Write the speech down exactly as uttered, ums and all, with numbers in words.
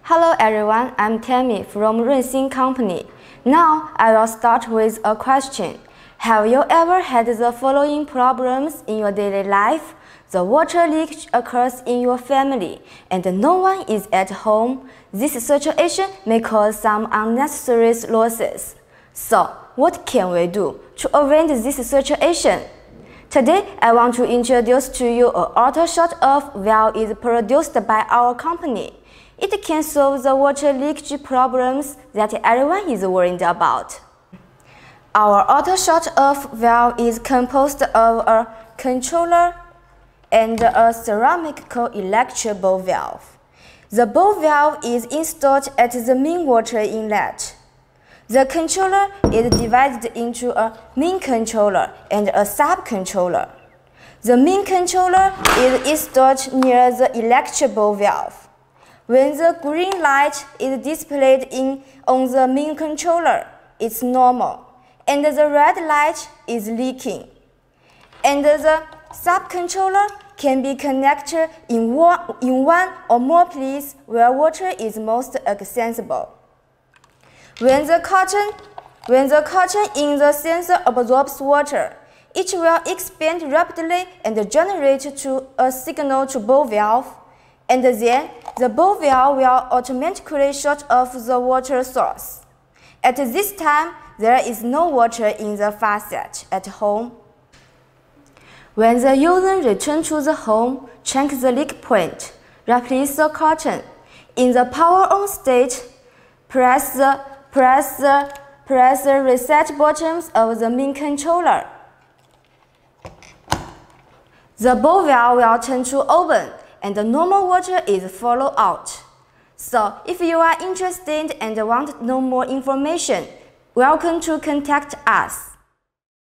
Hello everyone, I'm Tammy from Runxin Company. Now I will start with a question. Have you ever had the following problems in your daily life? The water leak occurs in your family and no one is at home. This situation may cause some unnecessary losses. So, what can we do to avoid this situation? Today, I want to introduce to you an auto shut-off valve is produced by our company. It can solve the water leakage problems that everyone is worried about. Our auto shut-off valve is composed of a controller and a ceramic electric ball valve. The ball valve is installed at the main water inlet. The controller is divided into a main controller and a sub-controller. The main controller is installed near the electric ball valve. When the green light is displayed in, on the main controller, it's normal, and the red light is leaking. And the sub-controller can be connected in one, in one or more places where water is most accessible. When the cotton, when the cotton in the sensor absorbs water, it will expand rapidly and generate to a signal to ball valve, and then the ball valve will automatically shut off the water source. At this time, there is no water in the faucet at home. When the user returns to the home, check the leak point, replace the cotton. In the power-on state, press the, press, the, press the reset buttons of the main controller. The ball valve will turn to open, and the normal water is flow out. So, if you are interested and want to know more information, welcome to contact us.